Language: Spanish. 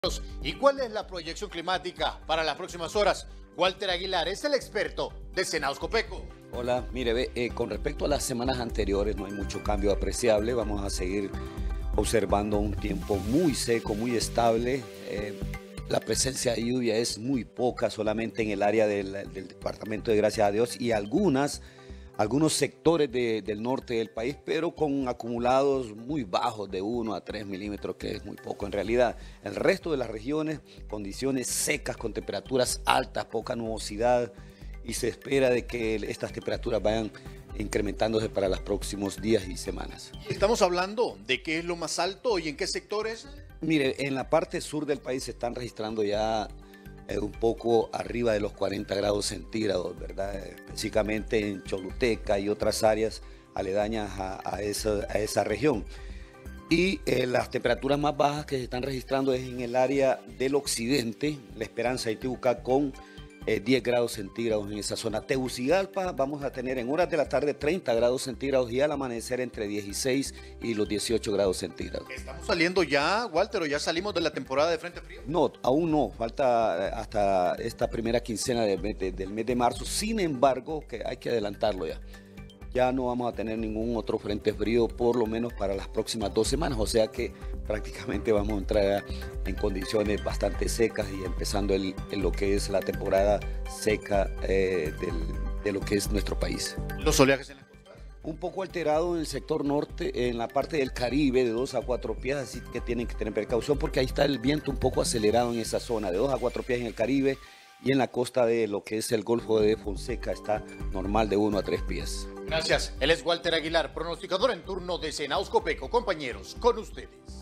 ¿Y cuál es la proyección climática para las próximas horas? Walter Aguilar es el experto de Senaos-Copeco. Hola, mire, con respecto a las semanas anteriores no hay mucho cambio apreciable. Vamos a seguir observando un tiempo muy seco, muy estable. La presencia de lluvia es muy poca, solamente en el área del departamento de Gracias a Dios y algunos sectores del norte del país, pero con acumulados muy bajos de 1 a 3 milímetros, que es muy poco en realidad. El resto de las regiones, condiciones secas con temperaturas altas, poca nubosidad, y se espera de que estas temperaturas vayan incrementándose para los próximos días y semanas. Estamos hablando de qué es lo más alto y en qué sectores. Mire, en la parte sur del país se están registrando ya un poco arriba de los 40 grados centígrados, ¿verdad? Específicamente en Choluteca y otras áreas aledañas a esa región. Y las temperaturas más bajas que se están registrando es en el área del occidente, La Esperanza y Tibucá, con 10 grados centígrados en esa zona. Tegucigalpa vamos a tener en horas de la tarde 30 grados centígrados y al amanecer entre 16 y los 18 grados centígrados. ¿Estamos saliendo ya, Walter, o ya salimos de la temporada de frente frío? No, aún no, falta hasta esta primera quincena del mes de marzo. Sin embargo, que hay que adelantarlo ya. Ya no vamos a tener ningún otro frente frío, por lo menos para las próximas 2 semanas. O sea que prácticamente vamos a entrar en condiciones bastante secas y empezando en lo que es la temporada seca de lo que es nuestro país. ¿Los oleajes en la costa? Un poco alterado en el sector norte, en la parte del Caribe, de 2 a 4 pies, así que tienen que tener precaución porque ahí está el viento un poco acelerado en esa zona, de 2 a 4 pies en el Caribe, y en la costa de lo que es el Golfo de Fonseca está normal de 1 a 3 pies. Gracias. Él es Walter Aguilar, pronosticador en turno de Senaos-Copeco. Compañeros, con ustedes.